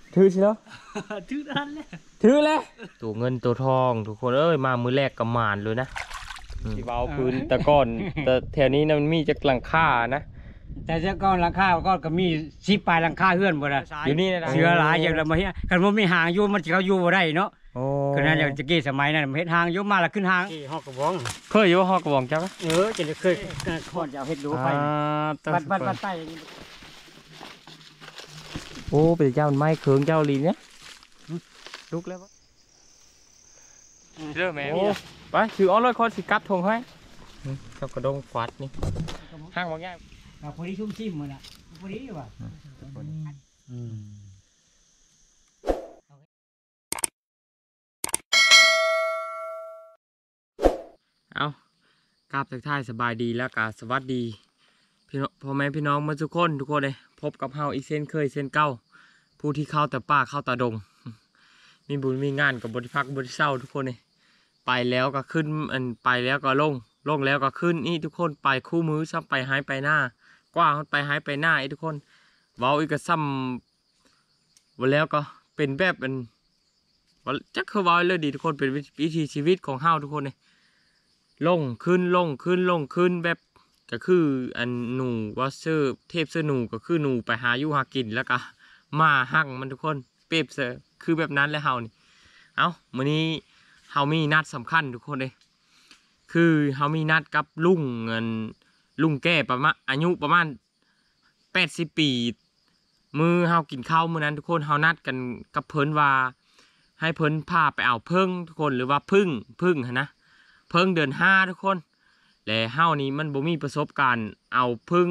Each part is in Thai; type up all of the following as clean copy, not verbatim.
ถือสิแล้วถือทันเลยถือเลยตัวเงินตัวทองทุกคนเอ้ยมามือแรกกำมานเลยนะที่เบาพื้นตะก้อนแต่แถวนี้มันมีจากหลังคานะแต่เจ้าก้อนหลังคาก็มีชิปปลายหลังคาเฮือนบ่ล่ะอยู่นี่นะเสือหลายอย่างละมาเฮียคันบ่มีหางอยู่มันสิเขาอยู่บ่ได้เนาะคือนั้นอย่างตะกี้สมัยนั้นเฮ็ดหางอยู่มาแล้วขึ้นหางฮอกกระบองเคยอยู่ฮอกกระบองจักจะเคยขอดจะเอาเฮ็ดดูไฟปัดใต้โอ้เป็นเจ้าไม้เคืองเจ้าลีเนี่ยลุกแล้วเริ่มแม่ไปถือเอาเลยคนสิกัดทงให้เจ้ากระดงขวัดนี่ห้างว่าง่ายพอดีชุ่มชิมมันอ่ะพอดีว่ะเอากราบทักทายสบายดีแล้วก็สวัสดีพ่อแม่พี่น้องมาทุกคนเลยพบกับเฮาอีกเส้นเคยเส้นเก่าผู้ที่เข้าแต่ป่าเข้าแต่ดงมีบุญมีงานกับบริพักบริเศร้าทุกคนเลยไปแล้วก็ขึ้นไปแล้วก็ลงแล้วก็ขึ้นนี่ทุกคนไปคู่มือซ้ำไปหายไปหน้ากว้างไปหายไปหน้าไอ้ทุกคนเว้าอีกก็ซ้ำวันแล้วก็เป็นแบบเป็นจักคือว้าเลยดีทุกคนเป็นวิถีชีวิตของเฮาทุกคนเลยลงขึ้นแบบก็คืออันหนูวอเซอร์เทพเสื้อหนูก็คือหนูไปหาอยู่หากินแล้วก็มาหั่งมันทุกคนเป๊บเซอร์คือแบบนั้นแล้วเฮานี่เอามื้อนี้เฮามีนัดสำคัญทุกคนเลยคือเฮามีนัดกับลุงแก่ประมาณอายุประมาณ80 ปีมือเฮากินข้าวมื้อนั้นทุกคนเฮานัดกันกับเพิ่นว่าให้เพิ่นพาไปเอาเพิ่งทุกคนหรือว่าพึ่งนะเพิ่งเดือน5ทุกคนและเฮานี้มันบ่มีประสบการณ์เอาเพิ่ง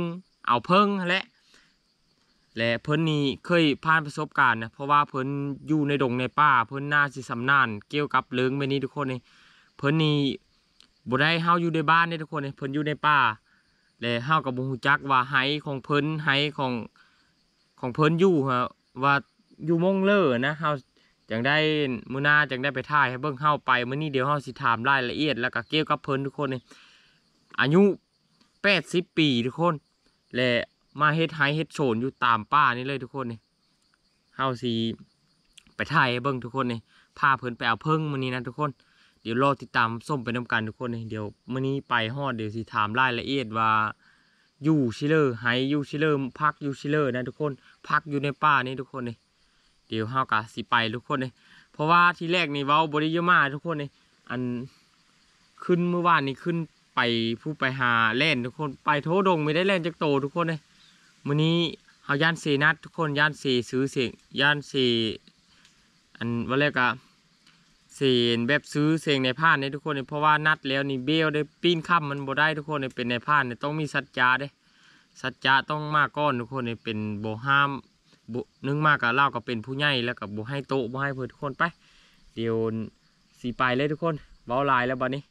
และเพิ่นนี่เคยผ่านประสบการณ์นะเพราะว่าเพิ่นอยู่ในดงในป่าเพิ่นน่าสิสำนานเกี่ยวกับเรื่องแบบนี้ทุกคนนี่เพิ่นนี่บ่ได้เฮาอยู่ในบ้านนี่ทุกคนนี่เพิ่นอยู่ในป่าและเฮาก็บ่ฮู้จักว่าไห้ของเพิ่นไห้ของเพิ่นอยู่ฮะว่าอยู่มงเลอนะเฮาจังได้มื้อหน้าจังได้ไปถ่ายให้เบิ่งเฮาไปมื้อนี้เดี๋ยวเฮาสิถามรายละเอียดแล้วก็เกี่ยวกับเพิ่นทุกคนนี่อายุ80 ปีทุกคนและมาเฮ็ดไฮเฮ็ดโฉนอยู่ตามป่านี่เลยทุกคนนี่เฮาสิไปถ่ายให้เบิ่งทุกคนนี่พาเพิ่นไปเอาเพิ่งมื้อนี้นะทุกคนเดี๋ยวรอติดตามส้มไปนำกันทุกคนนี่เดี๋ยวมื้อนี้ไปฮอดเดี๋ยวสิถามรายละเอียดว่าอยู่ชิเลอร์ไฮอยู่ชิเลอร์พักอยู่ชิเลอร์นะทุกคนพักอยู่ในป่านี่ทุกคนนี่เดี๋ยวเฮาก็สิไปทุกคนนี่เพราะว่าที่แรกนี่เว้าบ่ได้เยอะมากทุกคนนี่อันขึ้นเมื่อวานนี่ขึ้นไปผู้ไปหาเล่นทุกคนไปโถดงไม่ได้เล่นจักโตทุกคนเลยมื้อนี้เฮาย่านเซนัดทุกคนย่านเซซื้อเสียงย่านเซอันว่าแรกอะเสียงแบบซื้อเสียงในผ้าเนี่ยทุกคนเพราะว่านัดแล้วนี่เบลได้ปีนค่ำมันบ่ได้ทุกคนเป็นในผ้าเนี่ยต้องมีสัจจาเด้สัจจาต้องมาก้อนทุกคนเป็นโบห้ามนึงมากกับเล่าก็เป็นผู้ใหญ่แล้วกับโบให้โตโบให้เพื่อนทุกคนไปเดี๋ยวสีไปเลยทุกคนเบาลายแล้วบัดนี้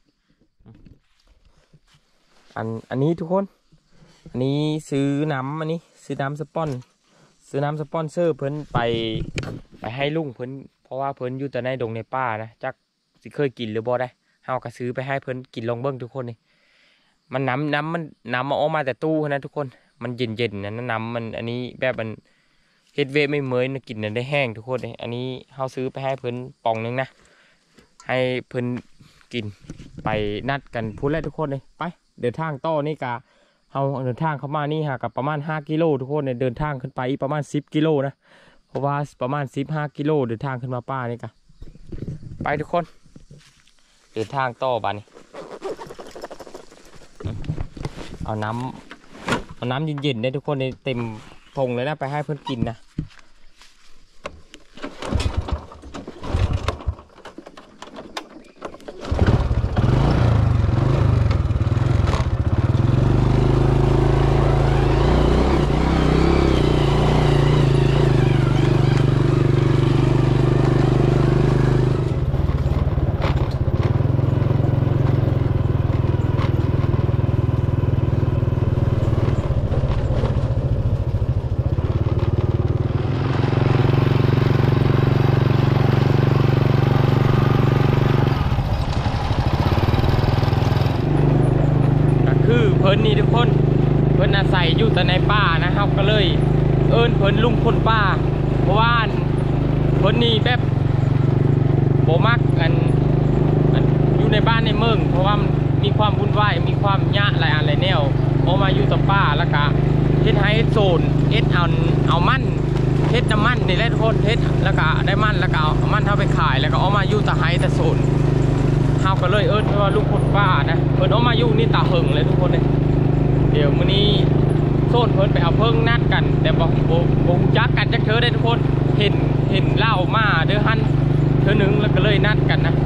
อันนี้ทุกคนอันนี้ซื้อน้ำสปอนเซอร์เพิ่นไปให้ลุงเพิ่นเพราะว่าเพิ่นอยู่แต่ในดงในป่านะจักสิเคยกินหรือบ่ได้เฮาก็ซื้อไปให้เพิ่นกินลองเบิ่งทุกคนนี่มันน้ำมาออกมาแต่ตู้นะทุกคนมันเย็นนะน้ำมันอันนี้แบบมันเฮ็ดเวไม่เหมยนะกินได้แห้งทุกคนนี่อันนี้เฮาซื้อไปให้เพิ่นปองนึงนะให้เพิ่นกินไปนัดกันพูดแล้วทุกคนเลยไปเดินทางต่อนี่กะเฮาเดินทางเข้ามานี่หากับประมาณ5 กิโลทุกคนเนี่ยเดินทางขึ้นไปประมาณ10 กิโลนะเพราะว่าประมาณ15 กิโลเดินทางขึ้นมาป่านี่กะไปทุกคนเดินทางต่อบ้านนี้เอาน้ำเย็นๆได้ทุกคนในเต็มธงเลยนะไปให้เพื่อนกินนะเพิ่นนี่ทุกคนเพิ่นอาศัยอยู่แต่ในป่านะเฮาก็เลยเอิ้นเพิ่นลุงคนป่าเพราะว่าพิ่นนี่แบบโบมักอันอยู่ในบ้านในเมืองเพราะว่ามันมีความวุ่นวายมีความยะหลายอันหลายแนวออกมาอยู่ต่อป้าแล้วก็เฮ็ดให้โซนเฮ็ดเอามันเฮ็ดน้ำมันนี่แหละทุกคนเฮ็ดแล้วก็ได้มันแล้วก็เอามันเท่าไปขายแล้วก็ออกมาอยู่ตะไห้ตะโซนเฮาก็เลยว่าลูกคนป้านะเพิ่นออกมาอยู่นี่ตาหึงเลยทุกคนเลยเดี๋ยวมื้อนี้โซนเพิ่นไปเอาเพิ่งนัดกันแต่บ่จักกันจักเธอได้ทุกคนเห็นเล่ามาเด้อหั่นเธอหนึ่งแล้วก็เลยนัดกันนะ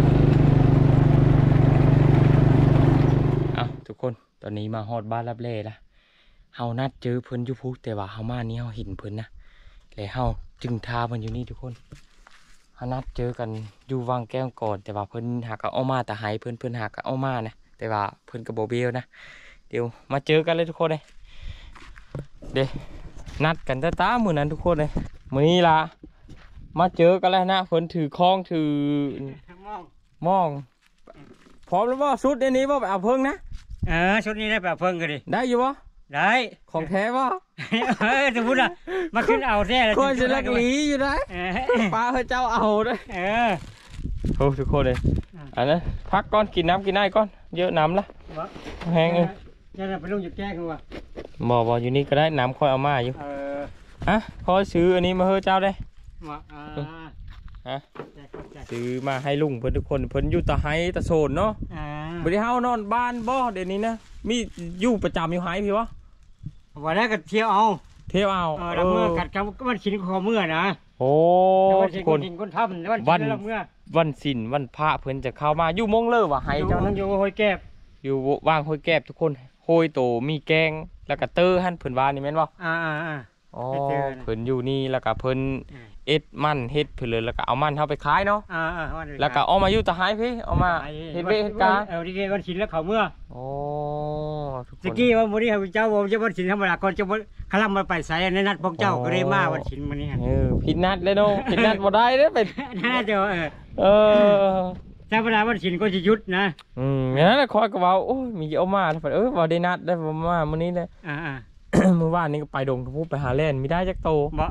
เอาทุกคนตอนนี้มาฮอดบ้านรับเล่ละเฮานัดเจอเพิ่นอยู่พุแต่ว่าเฮามานี่เฮาเห็นเพิ่นนะแล้วเฮาจึงทาเพิ่นอยู่นี่ทุกคนเฮานัดเจอกันอยู่วังแก้วก่อนแต่ว่าเพิ่นหากเอามาแต่หายเพิ่นหากเอามานะแต่ว่าเพิ่นก็บ่เบลนะเดี๋ยวมาเจอกันเลยทุกคนเลยเด้นัดกันตามื้อนั้นทุกคนเลยมื้อนี้ล่ะมาเจอกันแล้วนะเพิ่นถือคล้องถือมองพร้อมแล้วบ่ชุดในนี้บ่ไปเอาเพิ่งนะชุดนี้ได้แบบเพิ่งกันดิได้อยู่บ่ได้ของแท้บ่สมมติอะมาขึ้นเอาแท้เลยคนจะลักหลีอยู่ได้ป้าเจ้าเอาได้โอ้ทุกคนเลยอันนั้นพักก่อนกินน้ำกินได้ก่อนเยอะน้ำละแห้งเลยจะไปลงจุดแก้กันวะบ่อยู่นี่ก็ได้น้ำค่อยเอามาอยู่ฮะคอยซื้ออันนี้มาเฮ้เจ้าได้ฮะซื้อมาให้ลุงเพื่อนทุกคนเพิ่นอยู่ตะไห้ตะโซนเนาะบ่ได้เฮานอนบ้านบ่เดี๋ยวนี้นะมีอยู่ประจำอยู่ไห้พี่วะวันนี้ก็เที่ยวเอาแล้วเมื่อกัดกันก็มันขินคอเมื่อนะโอ้คนทำวันศิลวันพระเพิ่นจะเข้ามาอยู่มงเลิศว่ะไห้เจ้าอยู่ห้อยแก้บอยู่ว่างห้อยแก้บทุกคนโฮยโตมีแกงแล้วก็เตอร์หั่นเพิ่นว่านี่แม่นบ่อ๋อเพิ่นอยู่นี่แล้วก็เพิ่นเอ็ดมันเฮ็ดเพิ่นเลยแล้วก็เอามันเฮาไปขายเนาะแล้วก็เอามาอยู่ตะไห้พี่เอามาเฮ็ดเวทกาดีเกวันศิลแล้วเขาเมื่อโอ้ตะกี้ว่ามื้อนี้เจ้าบ่จะวันศิลธรรมดาก่อนจะคลั่มมาไปใส่ในนัดพวกเจ้าก็ได้มาวันศิลมื้อนี้ผิดนัดเลยเนาะผิดนัดบ่ได้เด้อเป็นน่าจะธรรมดาวันศิลก็จะหยุดนะงั้นคอยก็ว่าโอ้ยมีเอามาบ่ได้นัดได้บ่มามื้อนี้เลยเมื่อวานนี้ก็ไปดงทุบไปหาเล่นไม่ได้จักโตบ่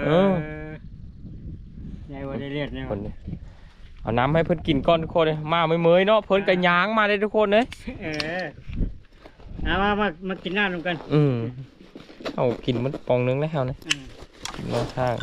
ใหญ่ว่าได้เลียดเนี่ยคนเอาน้ำให้เพิ่นกินก่อนทุกคนเลยมาไม่เมยเนาะเพิ่นก็ย้างมาได้ทุกคนเลยมากินน้ำลงกันเอากินมันปองนึงแล้วเนี่ยมาทาง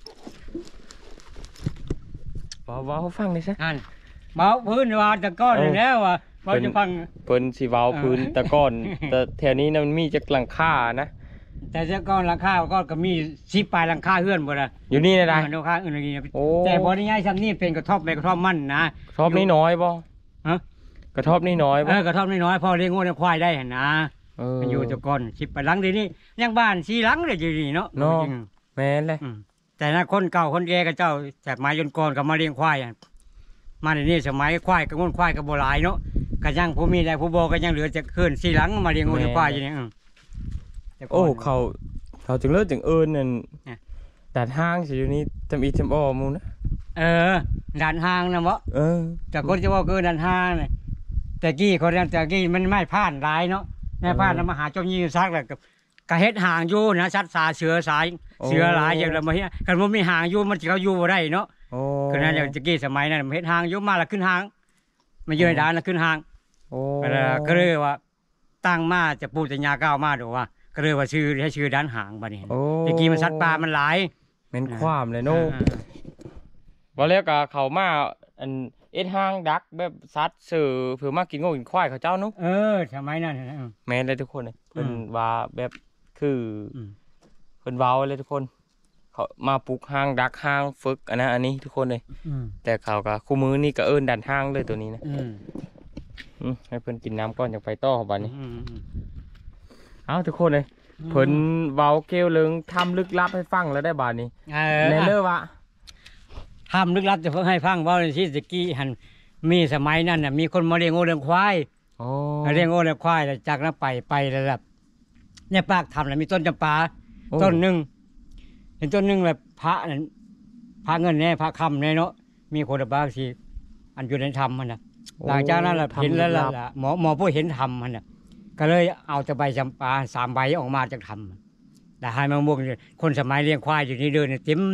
ว้าวฟังเลยซะเบาพื้นว่าตะก้อนแล้วว่ะเบาจะฟังเพิ่นสิเบาพื้นตะก้อนแต่แถวนี้มันมีจักหลังคานะแต่เจ้าก้อนหลังคาก็มี10 ปลายหลังคาเฮือนบ่ล่ะอยู่นี่ได้หลังคาอื่นนี่แต่บ่ได้ง่ายซ้ำนี่เป็นกระท่อมมันนะกระท่อมนี่น้อยบ่กระท่อมนี่น้อยบ่กระท่อมนี่น้อยพอเลี้ยงงูเลี้ยงควายได้หั่นนะมันอยู่เจ้าก้อน10 ปลายหลังเดี๋ยวนี้ยังบ้าน4 หลังเลยอยู่นี่เนาะแม่นเลยแต่นะคนเก่าคนแก่กับเจ้าจากไม้ยนก่อนก็มาเลี้ยงควายมาในนี้สมัยควายกับงูควายกับโบราณเนาะก็ยังผู้มีได้ผู้บ่ก็ยังเหลือจะขึ้น4 หลังมาเลี้ยงงูเลี้ยงควายอยู่นี่โอ้เขาจึงเลิศจึงนั่นด่านห้างสิอยู่นี่ทำอีทำอ้อมูนะด่านห้างนะวะจากคนจะว่าคือด่านห้างเนี่ยแต่กี้คนนั้นแต่กี้มันไม่ผ่านร้ายเนาะไม่ผ่านมาหาเจ้ายี่ซักแล้วกับเฮ็ดห่างอยู่นะชัดสาเสือหลายอย่างเรามาเฮ็ดกันว่ามีห่างอยู่มันจะเขาอยู่บ่ได้เนาะคือนั้นอย่างกี้สมัยนั้นเฮ็ดห่างอยู่มาแล้วขึ้นห่างมาอยู่ในด่านแล้วขึ้นห่างก็เลยว่าตั้งมาจะปูจะยาก้าวมาดูว่าก็เลยว่าชื่อด้านหางบ้านนี้ตะกี้มันสัตว์ป่ามันหลายเป็นความเลยโน่ว่าแล้วก็เขามาอันเอ็ดห้างดักแบบซัดเสือเผื่อมากินงูกินควายเขาเจ้านุ๊กสมัยนั้นแม่เลยทุกคนเลยเพิ่นว่าแบบคือเพิ่นเว้าเลยทุกคนเขามาปลูกห้างดักห้างฝึกอันนี้ทุกคนเลยแต่เขาก็คู่มือนี่ก็ดันห้างเลยตัวนี้นะให้เพิ่นกินน้ำก่อนอยากไปต่อบ้านนี้เอาทุกคนเลยเพิ่นเว้าเกลียวเลิงทำลึกลับให้ฟังแล้วได้บาดนี้ในเรื่องว่าทำลึกลับจะเพิ่งให้ฟังว่าในที่ตะกี้หันมีสมัยนั้นน่ะมีคนมาเลี้ยงงูเลี้ยงควายเลี้ยงงูเลี้ยงควายแล้วจากนั้นไปแล้วแบบเนี่ยปากทำแล้วมีต้นจำปาต้นหนึ่งเห็นต้นหนึ่งแบบพระเงินเนี่ยพระคำเนี่ยเนาะมีคนบางทีอันอยู่ในธรรมมันนะหลังจากนั้นเราเห็นแล้วล่ะหมอผู้เห็นธรรมมันนะก็เลยเอาแต่ใบจำปา3 ใบออกมาจากธรรมแต่ให้มาม่วงคนสมัยเลี้ยงควายอยู่นี่เดินเต็มเนาะ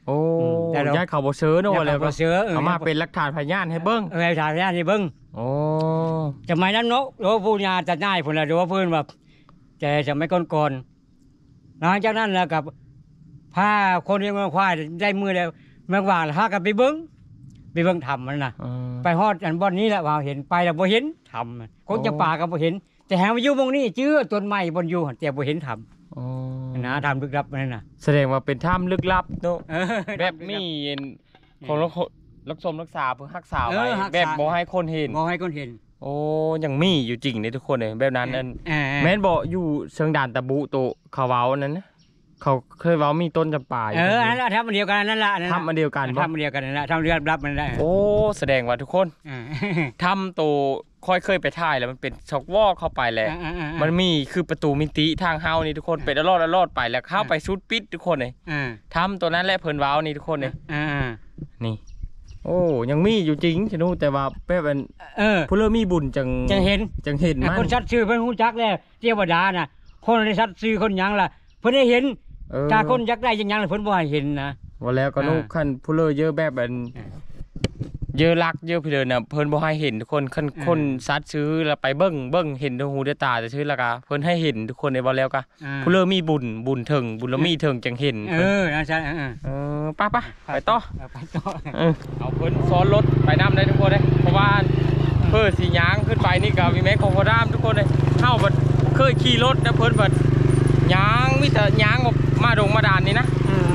โอ้แต่เราญาติเขาบ่เชื้อเนาะว่าแล้วก็เสือเอามาเป็นหลักฐานพยานให้เบิ่งถ่ายญาติเบิ่งโอ้สมัยนั้นเนาะโอ้ผู้ญาจะง่ายพุ่นละดูว่าเพิ่นแบบแต่สมัยก่อนๆหลังจากนั้นแล้วกับพาคนเลี้ยงควายได้มือแล้วเมื่อวานหากันไปเบิ่งทำมันน่ะ ไปฮอดอันบ่อนนี้แหละว่าเห็นไปแล้วบ่เห็นทำคนจะป่าก็บ่เห็น แต่แหามาอยู่หม้องนี้จื้อต้นไม้บ่อยู่หั่นแต่บ่เห็นทำอ๋อนะทำลึกลับนั่นน่ะแสดงว่าเป็นถ้ำลึกลับเนาะแบบมีของรักสมรักษาเพื่อรักษาไว้แบบบ่ให้คนเห็นบ่ให้คนเห็นโอ้ยังมีอยู่จริงเลยทุกคนเลยแบบนั้นนั่น แม่นบอกอยู่เชิงด่านตะบุโตะเขาเว้านั้นนะเขาเคยเว้ามีต้นจำปาอยู่อันนั้นทำอันเดียวกันนั่นล่ะทำอันเดียวกันบ่ทำอันเดียวกันนั่นล่ะทำเรือรับมันได้โอ้แสดงว่าทุกคนทำโตค่อยเคยไปถ่ายแล้วมันเป็นช็อกวอล์กเข้าไปแหละมันมีคือประตูมิติทางเฮานี่ทุกคนเป็นอลอดไปแล้วเข้าไปชุดปิดทุกคนเลยทำตัวนั้นแหละเพิ่นเว้านี่ทุกคนเลยนี่โอ้ยังมีอยู่จริงฉะนู้แต่ว่าแป๊บอันผู้เริ่มมีบุญจังเห็นมันคนชัดชื่อเพิ่นฮู้จักแล้วเทวดาน่ะคนได้ชัดชื่อคนหยังล่ะเพิ่นได้เห็นถ้าคนอยากได้จังหยังเพิ่นบ่ให้เห็นนะว่าแล้วก็นู้คันผู้เริ่มเยอะแบบอันเยอะรักเยอะพี่เดินน่ะเพิ่นบ่ให้เห็นทุกคนคนซัดซื้อแล้วไปเบิ่งเห็นด้วยหูด้วยตาจะซื้อแล้วก็เพิ่นให้เห็นทุกคนในบ่แล้วก็ผู้เริ่มมีบุญถึงบุญละมีถึงจังเห็นนั่นใช่ไปไปต่อเอาเพิ่นซ้อนรถไปนำได้ทุกคนเลยเพราะว่าเพิ่นสิย่างขึ้นไปนี่ก็มีแม็กของพอดามทุกคนเลยเฮาบัดเคยขี่รถนะเพิ่นบัดย่างมีแต่ย่างมาดงมาด่านนี่นะ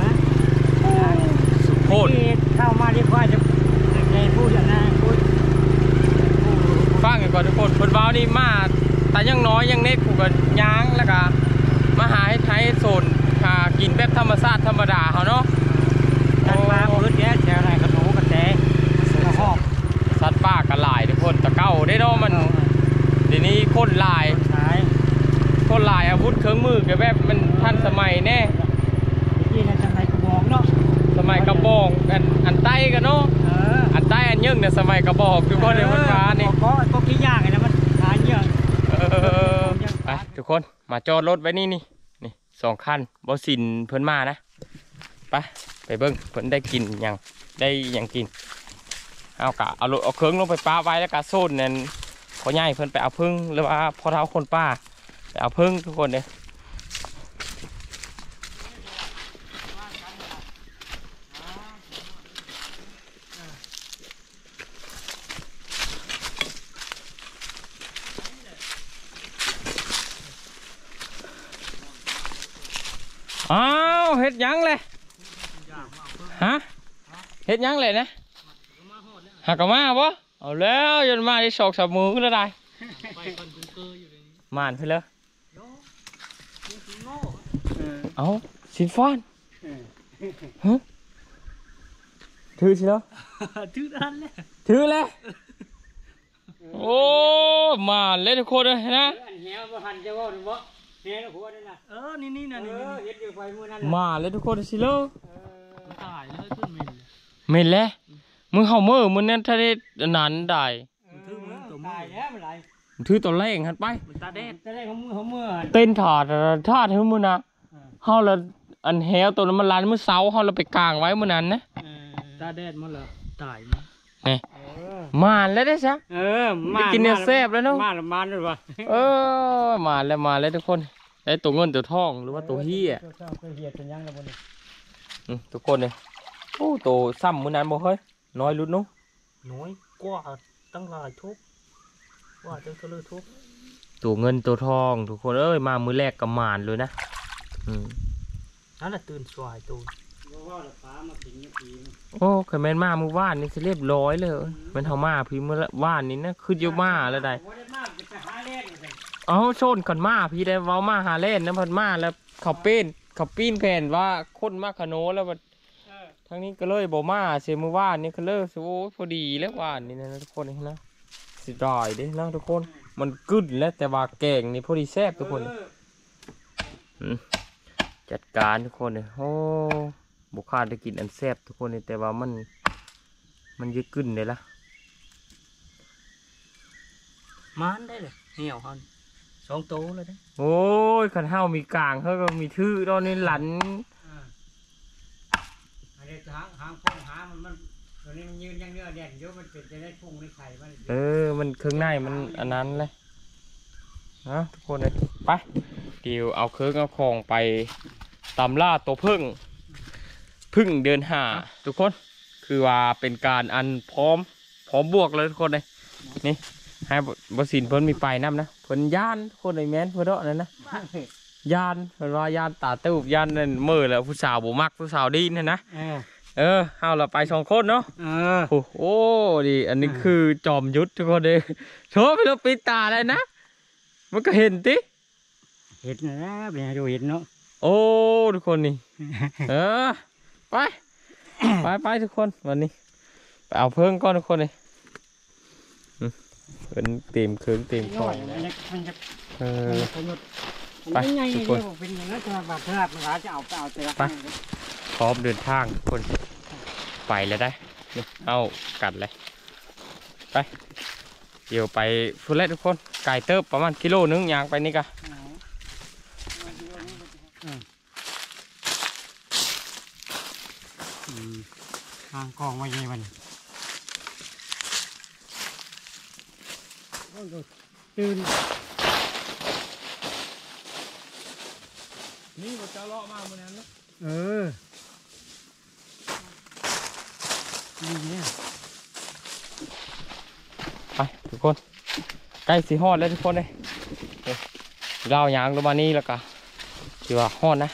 โคตรเข้ามาดีกว่าจะพูดนะพูดฟังกันก่อนทุกคนเพิ่นเว้านี่มาแต่ยังน้อยยังเน็ตกูก็ย่างแล้วก็มาหาให้ไทยโซนกินแบบธรรมชาติธรรมดาเฮาเนาะสัตว์ป่าพื้นแย่แฉอะไรกระโหนกระแตกระหอบสัตว์ป่าก็หลายทุกคนตะเก้าได้เนาะมันเดี๋ยวนี้คนหลายอาวุธเครื่องมือก็แบบมันทันสมัยแน่ที่นั่นสมัยกระบอกเนาะสมัยกระบอกอันใต้กันเนาะอันใต้อันยึ่งเนี่ยสมัยกระบอกทุกคนในวันฟ้านี่ก็ขี้ยากไงนะมันหาเยอะไปทุกคนมาจอดรถไว้นี่2 คันบอสินเพิ่นมานะไปเบิ้งเพิ่นได้กินอย่างกินเอาเครื่องลงไปป้าไว้แล้วก็โซนนั่นพอใหญ่เพิ่นไปเอาพึ่งหรือว่าพอเท้าคนป้าไปเอาพึ่งทุกคนเลยอ้าวเฮ็ดยังเลยฮะเฮ็ดยังเลยนะหักกระมาบ่เอาแล้วยันมาได้2-3 มือก็ได้มานไปเลยเอาสินฟ้านฮะถือสิแล้วถือแล้วโอ้มาเล่นทุกคนเลยนะนี่นะมาเลยทุกคนสิเลอตายเลยขึ้นเมนแล้วมึงเห่ามือมึงนั่นถ้าได้นานได้ถือตัวแรงหันไปเต้นถอดถือมือนะเห่าละอันแหวตัวนั้นมันลานมือเสาเห่าเราไปกลางไว้มือนั้นนะตาแดดมันเหรอตายมั้ยมาแล้วได้ซะมากินเนื้อแซ่บแล้วเนาะมาด้วยวะมาแล้วทุกคนได้ตัวเงินตัวทองหรือว่าตัวเหี้ยทุกคนเลยโอ้ตัวซ้ำมือนั้นบ่เฮ้ยน้อยลุ้นนู้น้อยกว่าตั้งหลายทุกว่าจะก็เลยทุกตัวเงินตัวทองทุกคนเอ้ยมามือแรกกับมานเลยนะนั่นแหละตื่นสวยตัวโอ้เคยแม่นมามือว่านนี่จะเรียบร้อยเลยมันเท่ามาพี่มือว่านนี่นะคือเยอะมาแล้วได้เอาโซนก่อนมาพี่ได้เว้ามาหาเล่นนะพันมาแล้วเขาปีนแผ่นว่าคนมาขโนแล้วทั้งนี้ก็เลยบอกมาเสียมือว่านนี่ก็เลยโอ้พอดีแล้วว่านนี่นะทุกคนนะสิดอยดินะทุกคนมันกึ่นแล้วแต่ว่าแกงนี่พอดีแซ่บทุกคนจัดการทุกคนเลยโอ้บุคคลได้กินอันแซ่บทุกคนเลยแต่ว่ามันยึดกึ่นเลยล่ะมันได้เลยเหนียวฮัน2 โตเลยได้โอ้ยขันเท้ามีกลางเขาก็มีทื่อตอนนี้หลันตหางพุ่งหางมันตัวนี้มันยืนยังเนื้อแดงเยอะมันเป็นจะได้พุ่งในไข่มันมันเครื่องในมันอันนั้นเลยนะทุกคนเลยไปเดี๋ยวเอาเครื่องเอาของไปตามล่าตัวพึ่งเดินหาทุกคนคือว่าเป็นการอันพร้อมบวกเลยทุกคนเลยนี่ให้บสินเพิ่นมีไปน้ำนะเพิ่นย่านทุกคนเลยแม่นเพิ่นเนาะนั่นนะย่านเพิ่นว่าย่านตาตู้ย่านนั่นมือแล้วผู้สาวบ่มักผู้สาวดีนั่นนะเอาเราไป2 คนเนาะโอ้โหดิอันนี้คือจอมยุทธทุกคนเลยโชว์ไปแล้วปิดตาเลยนะมันก็เห็นติเห็นนะเป็นดูเห็นเนาะโอ้ทุกคนนี่ไปทุกคนวันนี้ไปเอาเพิ่งก้อนทุกคนเลยเป็นเต็มเครื่องเต็มของไปทุกคนเป็นอย่างนั้นบาดเจ็บมันจะเอาแต่ละไปพร้อมเดินทางทุกคนไปแล้วได้เอากัดเลยไปเดี๋ยวไปฟุตเล่ทุกคนไก่เติบประมาณ1 กิโลยางไปนี่กะทางกองไว้ยังมันตื่นนี่ว่าจะเลาะมาเมื่อนั้นนะนี่เนี่ยไปทุกคนใกล้สีฮอดแล้วทุกคนเลยเรายางลงมานี่แล้วก็ถือว่าฮอดนะ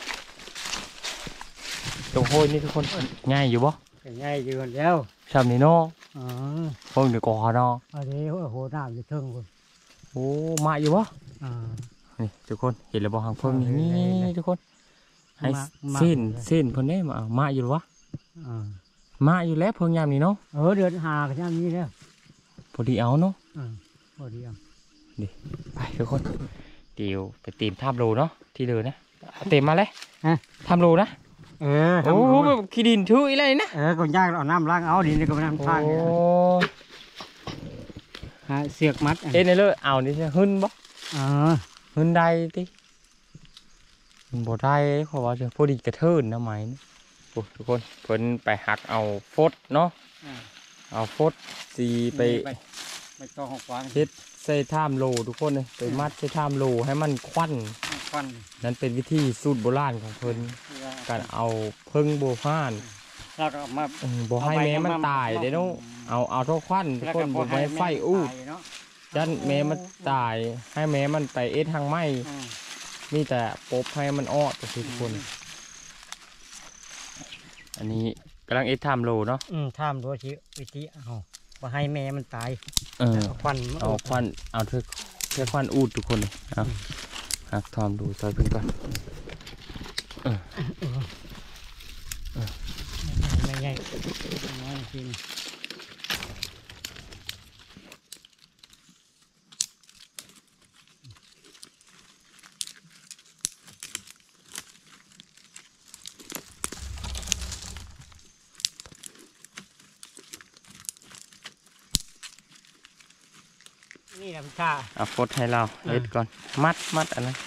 ตรงโห้ยนี่ทุกคนง่ายอยู่บ่ง่ายอยู่แล้วชำนี่เนาะเพิ่งเดี๋ยวก่อนเนาะอันนี้โหน้ำจะเทิงคนโอ้มาอยู่บ่นี่ทุกคนเห็นแล้วบ่หางเพิ่งนี่ทุกคนให้เส้นเพิ่นได้มาอยู่วะมาอยู่แล้วเพิ่งยามนี่เนาะเดือนหากันยามนี้แล้วพอดีเอาเนาะพอดีเอาดิไปทุกคนเดี๋ยวไปตีมท่ามโลเนาะที่เดินนะเต็มมาเลยท่ามโลนะโอ้โหขี้ดินถืออะไรนะก็ยากเอาน้ำล้างเอาดินก็น้ำทางเสือกมัดในเลยเอานี่จะหึ่นบ่หึ่นได้ติบ่ได้เพราะว่าจะพอดีกระเทินนะไหมทุกคนเพิ่นไปหักเอาฟดเนาะเอาฟดสีไปต้องหกวันเฮ็ดใส่ท่ามโลทุกคนเลยไปมัดใส่ท่ามโลให้มันควันนั่นเป็นวิธีสูตรโบราณของเพิ่นการเอาเพิ่งโบฟ้านแล้วก็มาบ่ให้แม่มันตายเด้เนาะเอาเท่าควันทุกคนบ่ให้ไฟอู้ยันแม่มันตายให้แม่มันไปเอ็ดทางไม้มีแต่ปบให้มันอ้อทุกคนอันนี้กำลังเอ็ดท่ามโลเนาะท่ามโลชิวิธีเอาว่าให้แม่มันตายควันเอาควันเอาเท่าควันอูดทุกคนเลยหักทอมดูซอยเพิ่นก่อนไม่ใหญ่น้อยจริงนี่ลำชาเอาฟดให้เราเล็ดก่อนมัดอันนั้น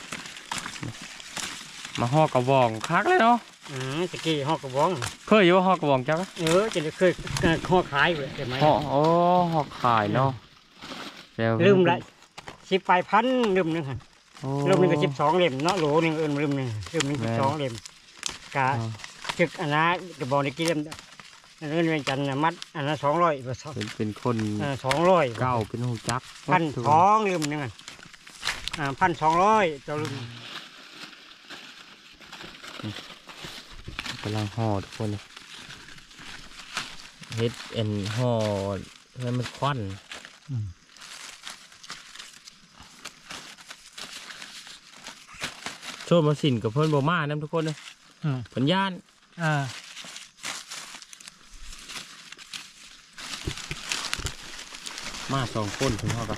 มาห่อกระบอกคักเลยเนาะตะกี้ห่อกระบอกเคยอยู่ห่อกระบอกจังจะเคยห่อขายเลยใช่ไหมห่อขายเนาะลืมละ10 ปลายพันลืมนึงค่ะลืมนึงก็12 เล่มเนาะโหลนึงลืมนึง12 เล่มกะจึกอันนั้นกระบอกในกี่เล่มอันนั้นเป็นจันมัดอันนั้น200 เป็นคน 200 เก้าเป็นหูจัก 1,200ลืมนึง1,200ตัวลืมกำลังห่อทุกคนเลยเฮ็ดห่อให้มันควันโชว์มาสินกับเพื่อนโบมานะทุกคนเลยผลย่านมา2 คนถึงห่อกัน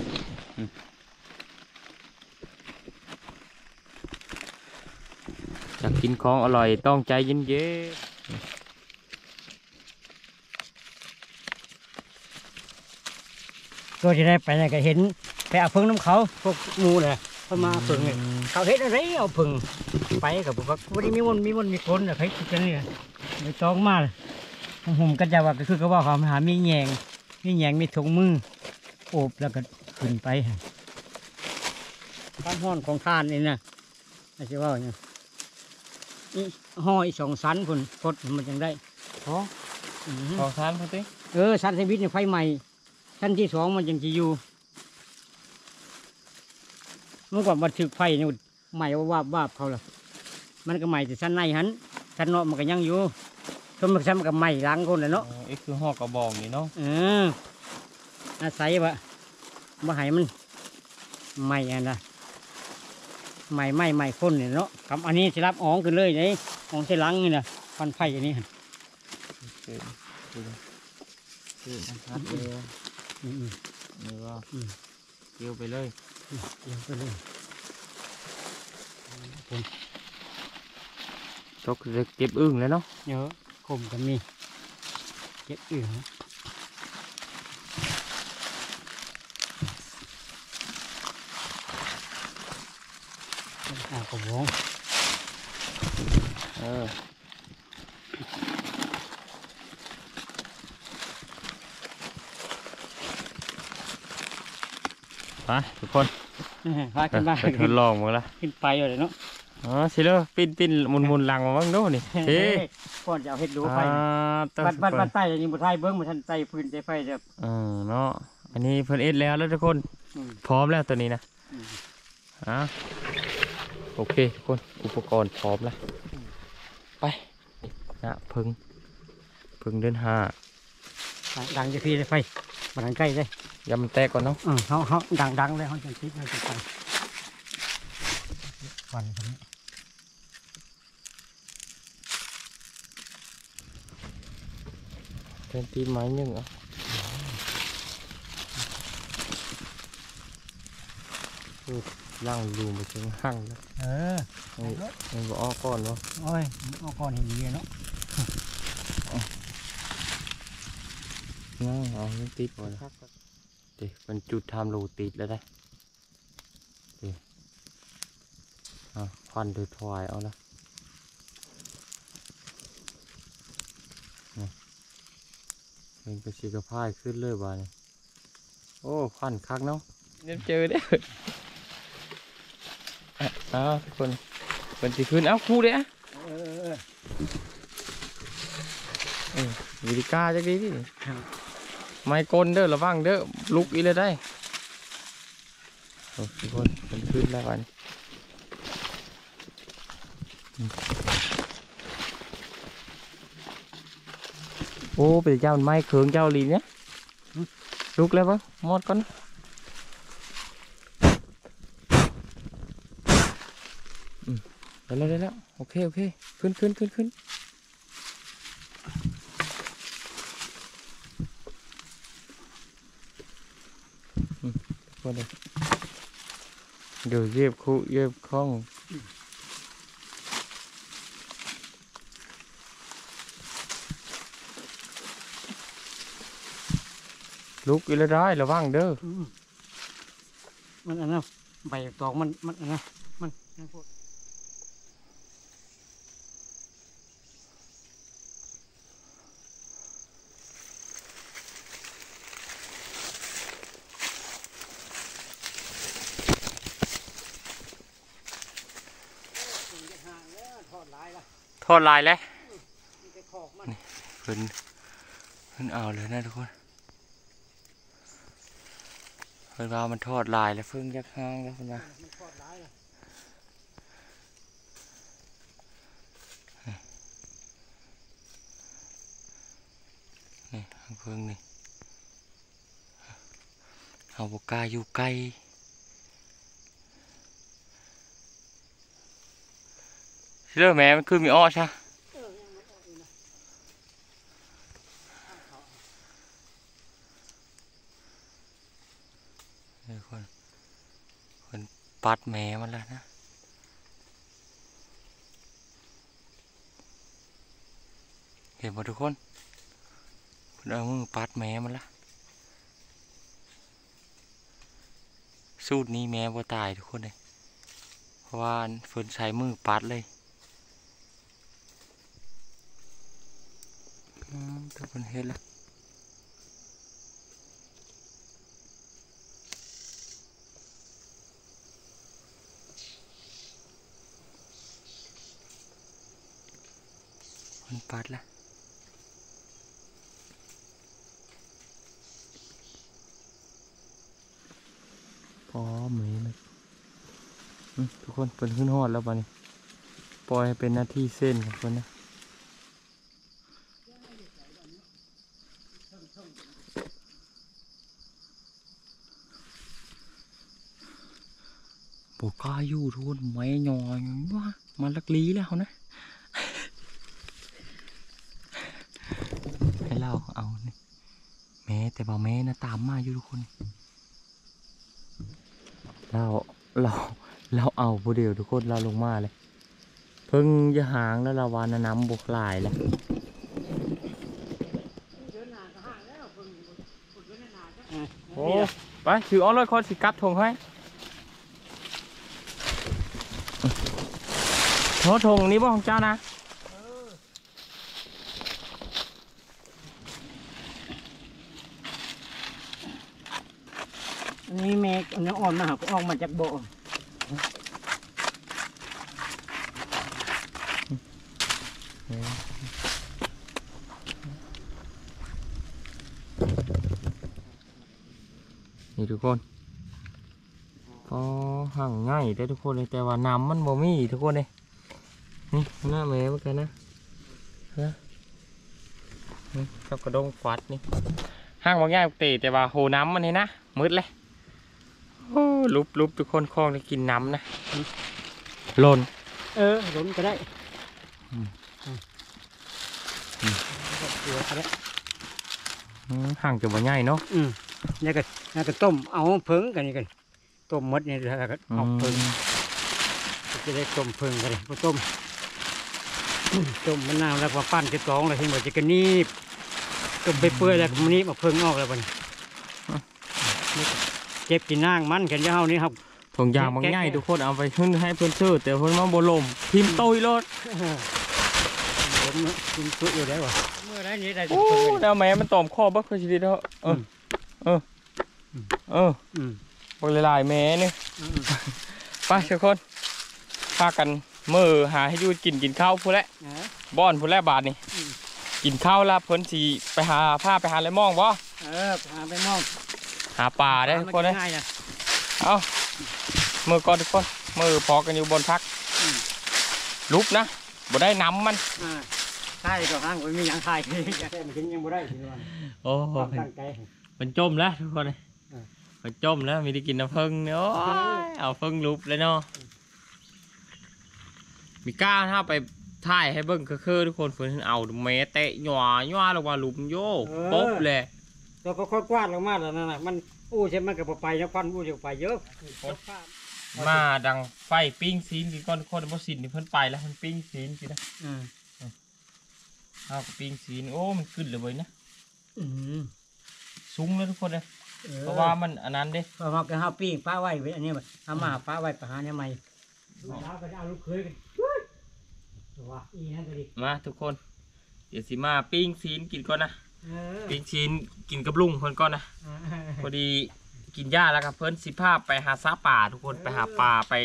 อยากกินของอร่อยต้องใจเย็นก็จะได้ไปไหนก็เห็นไปเอาเพิ่งน้ำเขาพวกงูเลยเขามาเพิ่งเขาเห็นอะไรเอาเพิ่งไปกับพวกวันนี้มีคนเลยใครกันเนี่ยไม่ต้องมาผมก็จะว่าก็คือก็ว่าเขาหามีแยงมีถุงมือโอบแล้วก็ขึ้นไปความห้อนของท่านนี่นะไม่ใช่ว่าเนี่ยนี่ห่ออีก2 ชั้นคนพดมันยังได้ของทานพอติชั้นที่วิทย์เนี่ยไฟใหม่ชั้นที่2มันยังจะอยู่เมื่อก่อนมันถึกไฟเนี่ยใหม่ว่าเขาล่ะมันก็ใหม่แต่ชั้นในหันชั้นนอกมันก็ยังอยู่ต้นมันชั้นมันก็ใหม่ล้างคนเลยเนาะอีกคือห่อกระบอกนี่เนาะอาศัยว่าบ่ให้มันใหม่นะใหม่คนเนี่ยเนาะครับอันนี้สิรับอ๋องขึ้นเลยนี่อ๋องใส่ลังนี่นะฟันไฟอย่างนี้คือนะครับนี่ว่าเกี่ยวไปเลยตกจะเก็บอึ่งแล้วเนาะเยอะคมกันมีเก็บอึ่งกระวงไปทุกคนพาขึ้นมาไปทดลองมาแล้วขึ้นไปเลยเนาะสิเลยปิ้นมุนหลังมาบ้างดูนี่ก่อนจะเอาเห็ดดูไฟบัดใต้ยังบุไทยเบิ้งมาทันใจพื้นใจไฟเด้อเนาะอันนี้เพิ่นเอ็ดแล้วทุกคนพร้อมแล้วตัวนี้นะโอเคทุกคนอุปกรณ์พร้อมแล้วไปนะพึ่งเดินหาดังจะพี่เลยไฟมาดังใกล้เลยยำมันแตกก่อนเนาะเขาดังเลยเขาจะคิดเลยจะไปวันนี้เป็นตีไม้หนึ่งล่างรูมาถึงหั่งแล้วมันบอกอ้อก้อนเนาะโอ้ยอ้อก้อนเห็นดีเนาะเอาติดหมดดิมันจุดทำรูติดแล้วได้ดิควันโดยถวายเอาละเป็นกระชีกระพายขึ้นเลยบ้านี่โอ้ควันคักเนาะเจอได้ทุกคนเป็นสีขึ้นคู่เด้วิธีการจะดีดิไม้กลเด้อระวังเด้อลุกอีเลยได้ทุกคนเป็นขึ้นแล้ววันโอ้เป็นเจ้าไม้เขืองเจ้าลีเนี่ยลุกแล้วปะมอดก่อนได้แล้วโอเคขึ้นก็ได้เดี๋ยวเย็บคู่เย็บข้องลุกอีเลยได้ระวังเด้อมันอันนั้นใบตอกมันอันนั้นมันทอดลายแล้วขึ้นเอาเลยนะทุกคนเพิ่นว่ามันทอดลายแล้วเพิ่งยักห้างแล้วเพิ่นว่านี่เพิ่งนี่เอาบกาอยู่ไกลเรื่องแม่มันคือมีอ้อใช่คนปัดแม่มันแล้วนะเห็นหมดทุกคนคนเอามือปัดแม่มันละสูตรนี้แม่บ่ตายทุกคนเลยเพราะว่าเฟิร์นใช้มือปัดเลยทุกคนเห็นแล้วมันปัดละพอมือมันทุกคนเป็นขึ้นหอดแล้วป่ะนี่ปล่อยให้เป็นหน้าที่เส้นของคนนะปกล้าอยู่ทุกคนไม่ยอยว่ามันลักลีแล้วนะ ให้เราเอานี่แม่แต่บ่าแม่นะตามมาอยู่ทุกคนเราเอาผู้เดียวทุกคนเราลงมาเลยเพิ่งจะหางแล้วเราวานน้ำบกหลายแล้วโอ้ไปถือเอาเลยคนสิกัดทงให้โถทงนี้บ่ของเจ้านะอันนี้แม่น้ำอ่อนมาหาออกมาจากบ่อนี่ทุกคนก็ห่างง่ายได้ทุกคนเลยแต่ว่าน้ำมันบ่มีทุกคนเลยนี่หน้าแม่เหมือนกันนะกับกระดงฟัดนี่ห้างว่าง่ายปกติแต่ว่าโหน้ำมันนี่นะมืดเลยโอ้ลุบทุกคนคลองได้กินน้ำนะหล่นล้นก็ได้ก็ได้ห่างจะบ่ง่ายเนาะนี่ก็ต้มเอาเพิ่งกันนี่กันต้มมดนี่แล้วก็เอาเพิ่งจะได้ต้มเพิ่งกันเลยพอต้มมะนาวแล้วพอปั้นจะกองเลยที่หมดจะกระนีบต้มไปเปื่อยแล้วมันนี้มาเพิ่งออกแล้วมันเก็บกินนางมันกันจะเฮานี่ครับถุงยางบางง่ายทุกคนเอาไปขึ้นให้เพื่อนซื้อแต่เพื่อนมาบ่ลมพิมพ์ตุยรถผมกินตุยอยู่ได้วะเมื่อไรนี้ได้โอ้แล้วแม่มันตอมข้อบักเคยชีวิตแล้วบางหลายแม่เนี่ยไปทุกคนพากันมือหาให้ยูกินข้าวพูดแล้วบ้อนพูดแล้วบาทนี่กินข้าวแล้วเพิ่นสีไปหาผ้าไปหาอะไรมองบ่หาไปมองหาป่าได้ทุกคนเลยเอามือก่อนทุกคนมือพอกันอยู่บนพักลุกนะบ่ได้น้ำมันใช่ก็ห้างมันมีอย่างไทยมันกินยังบ่ได้โอ้มันจมแล้วทุกคนเลยมันจมแล้วมีได้กินน้ำผึ้งเนาะเอาผึ้งลุบเลยเนาะมีก้าถ้าไปถ่ายให้เบิ้งคือทุกคนเพื่อนเอาแม่เตะหย่อลงมาลุมโยป๊บเลยตัวก็ค่อยกวาดลงมาแล้วนั่นน่ะมันอู้ใช่มันกับไปนะฟันอู้จะไปเยอะมาดังไฟปิ้งซีนกี่ก้อนคนบ่สินนี่เพิ่นไปแล้วมันปิ้งซีนกี่นะเอาปิ้งซีนโอ้มันขึ้นเลยเว้ยนะซุ้งแล้วทุกคนเลยเพราะว่ามันอันนั้นเด้เพราะว่าก็ห้าปิ้งป้าไว้อันนี้ทำมาป้าไว้ประหารเนี่ยใหม่เอาลูกเคยกันมาทุกคนเดี๋ยวสิมาปิ้งซีนกินก่อนนะปิ้งซีนกินกับลุงเพิ่นก่อนนะพอดีกินหญ้าแล้วครับเพิ่นสิพาไปหาซาป่าทุกคนไปหาปลาไป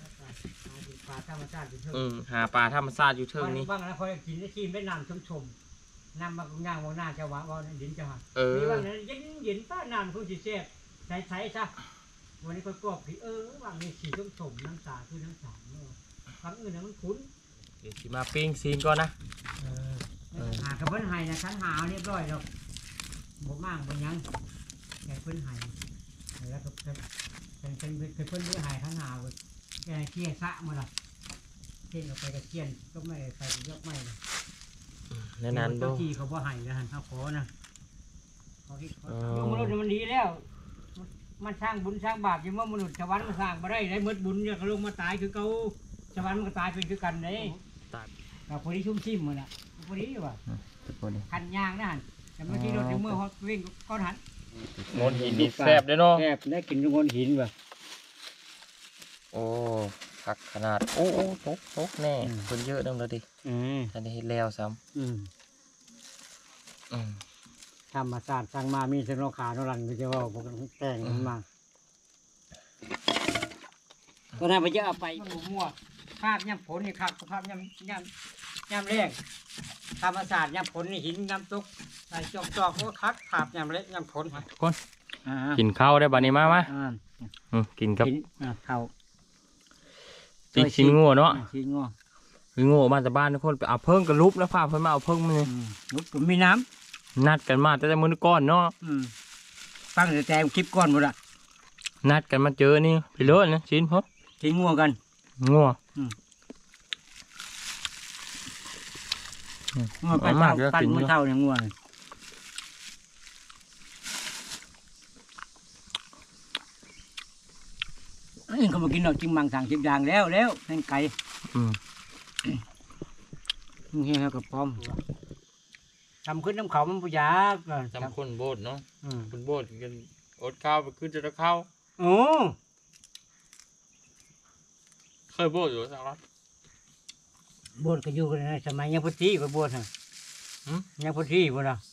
หาปลาธรรมชาติอยู่เทิงนี้บ้างนะคอยกินได้ทีมได้น้ำชมน้ำมาย่างวางหน้าจะว่าดินจะหักมีบางนั้นเย็นป้าน้ำคงจีเจ็บใช้ซะวันนี้ก็กรอบผีบางนี้สีชมน้ำสาคือน้ำสาครั้งอื่นนะมันคุ้นเดี๋ยวสิมาปิ้งซีนก่อนนะหากระเบื้องไห้นะชั้นหาเรียบร้อยแล้วบ่มากบ่ยังแกเพิ่นไห้แล้วก็เป็นเพิ่นเนื้อไห้ชั้นหาเลยแกเคี่ยซะมาละเคี่ยออกไปกระเทียนก็ไม่ไปยกไม่เลยนั่นเจ้าที่เขาบ่ไห้นะฮะเขาขอนะเขาคิดยกมนุษย์มันดีแล้วมันสร้างบุญสร้างบาปยังว่ามนุษย์ชาวบ้านมันสร้างมาได้มืดบุญเนี่ยเขาลงมาตายคือเขาชาวบ้านมันก็ตายเป็นคือกันเลยเราพอดีชุ่มชิมมันอ่ะพอดีว่ะขันยางนะฮันแต่เมื่อกี้รถในเมื่อเขาวิ่งก้อนหันงนหินนี่แซ่บเลยเนาะแซ่บได้กินงนหินว่ะโอ้ผักขนาดโอ้ตกแน่คนเยอะนั่นเลยดิทันได้เห็นแล้วซ้ธรรมศาสตร์สั่งมามีเส้นโลขาโนรันก็จะว่าพวกแต่งมันมาตอนนั้นไปจะเอาไปมั่วภาพย่ำผลนี่ครับภาพย่ำแรงธรรมศาสตร์ย่ำผลนี่หินย่ำตุกใส่จอกก็คักภาพย่ำเล็กย่ำผลทุกคนกินข้าวได้บัดนี้มากินกับข้าวปีกชิ้นงัวเนาะชิ้นงัวคืองัวมาจากบ้านทุกคนไปเอาเพิ่งกับลุบแล้วพาเพิ่นมาเอาเพิ่งมาเลยลูกมีน้นัดกันมาแต่มื้อก่อนเนาะำฟังแต่คลิปก้อนหมดละนัดกันมาเจอนี่ไปเลยนะชิ้นพ่อชิ้นงัวกันงัวงัวไปเท่าปั้นมือเท่าเนี่ยงัวเขามากินดอกจิ้งมังสั่งชิบยางแล้วแห้งไก่เฮียกับพร้อมทำขึ้นน้ำเขามันปุยากจำคนโบดเนาะคนโบดกันอดข้าวไปขึ้นจะข้าวโอ้เคยโบดอยู่สักครั้งบวชก็อยู่กันในสมัยยังพุทธีก็บวชฮะยังพุทธีบวชอ่ะ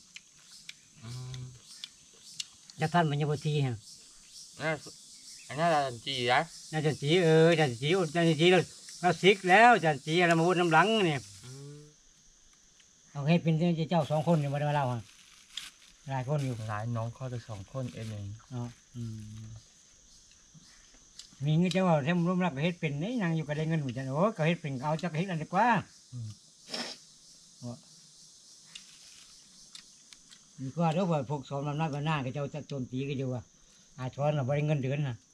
จะท่านมันยังพุทธีฮะอันนี้จันจีนะน่าจะจีจันจีเราซิกแล้วจันจีเรามาพูดน้ำหลังเนี่ยเอาให้เป็นเจ้า2 คนอยู่มาได้มาเล่าฮะหลายคนอยู่หลายน้องเขาจะ2 คนเองมีเงินเจ้าว่าแทมร่วมรักก็เฮ็ดเป็นนี่นางอยู่ก็ได้เงินเหมือนกันโอ้ก็เฮ็ดเป็นเอาจักเฮ็ดอันดีกว่าดีกว่าเดี๋ยวว่าพวกสอนอำนาจบ้านหน้าก็เจ้าจะโจมตีก็อยู่ว่าอาช้อนเราบ่ได้เงินเดือนน่ะ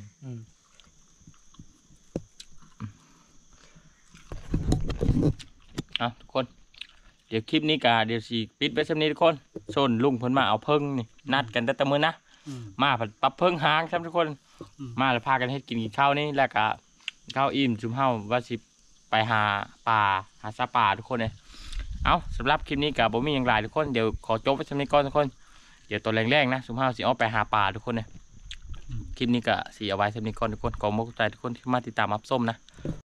ทุกคนเดี๋ยวคลิปนี้กาเดี๋ยวสิปิดไว้สักนิดทุกคนโซนลุงเพิ่นมาเอาเพิ่งนี่นัดกันแต่มื้อนะมาผัดปรับเพิ่งหางครับทุกคนมาแล้วพากันเฮ็ดกินข้าวนี่แล้วก็ข้าวอิ่มจุ่มเฮาว่าสิไปหาป่าหาซาป่าทุกคนเลยเอาสำหรับคลิปนี้กับบ่มีอย่างไรทุกคนเดี๋ยวขอจบไว้สักนิดก่อนทุกคนเดี๋ยวตัวแรงๆนะจุ่มเฮาสิออกไปหาป่าทุกคนเลยคลิปนี้ก็สิเอาไว้สักนิดก่อนทุกคนขอบคุณทุกคนที่มาติดตามรับชมนะ